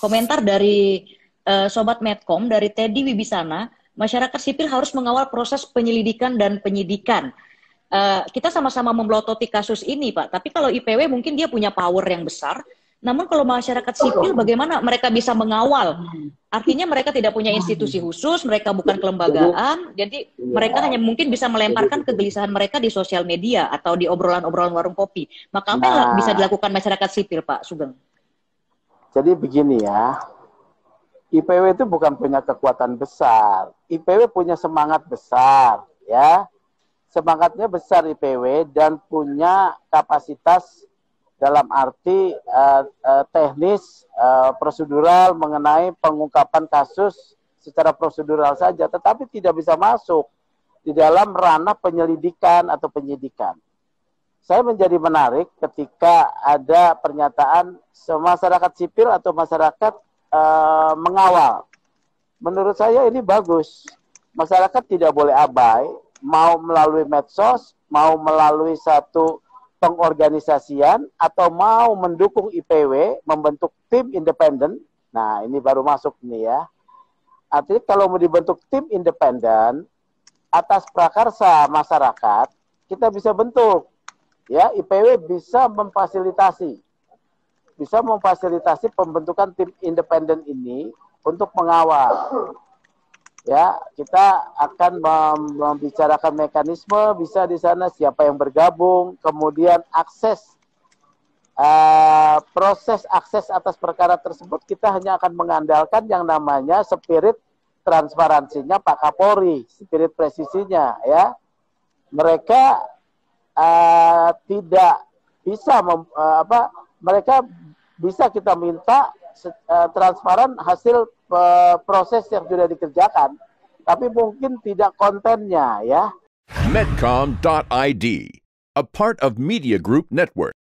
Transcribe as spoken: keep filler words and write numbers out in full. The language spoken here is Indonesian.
komentar dari uh, Sobat Medcom, dari Teddy Wibisana, masyarakat sipil harus mengawal proses penyelidikan dan penyidikan. Uh, kita sama-sama memelototi kasus ini, Pak. Tapi kalau I P W mungkin dia punya power yang besar. Namun kalau masyarakat sipil, bagaimana mereka bisa mengawal? Artinya mereka tidak punya institusi khusus, mereka bukan kelembagaan, jadi mereka hanya mungkin bisa melemparkan kegelisahan mereka di sosial media atau di obrolan-obrolan warung kopi. Maka apa yang Nah, bisa dilakukan masyarakat sipil, Pak Sugeng? Jadi begini ya, I P W itu bukan punya kekuatan besar. I P W punya semangat besar, ya. Semangatnya besar I P W dan punya kapasitas dalam arti uh, uh, teknis, uh, prosedural mengenai pengungkapan kasus secara prosedural saja, tetapi tidak bisa masuk di dalam ranah penyelidikan atau penyidikan. Saya menjadi menarik ketika ada pernyataan masyarakat sipil atau masyarakat uh, mengawal. Menurut saya ini bagus. Masyarakat tidak boleh abai, mau melalui medsos, mau melalui satu pengorganisasian, atau mau mendukung I P W, membentuk tim independen. Nah, ini baru masuk nih ya. Artinya kalau mau dibentuk tim independen, atas prakarsa masyarakat, kita bisa bentuk. Ya, I P W bisa memfasilitasi. Bisa memfasilitasi pembentukan tim independen ini untuk mengawal. Ya, kita akan mem membicarakan mekanisme, bisa di sana siapa yang bergabung, kemudian akses, uh, proses akses atas perkara tersebut kita hanya akan mengandalkan yang namanya spirit transparansinya Pak Kapolri, spirit presisinya, ya. Mereka uh, tidak bisa, mem uh, apa, mereka bisa kita minta uh, transparan hasil uh, proses yang sudah dikerjakan, tapi mungkin tidak kontennya, ya. Medcom dot I D, a part of Media Group Network.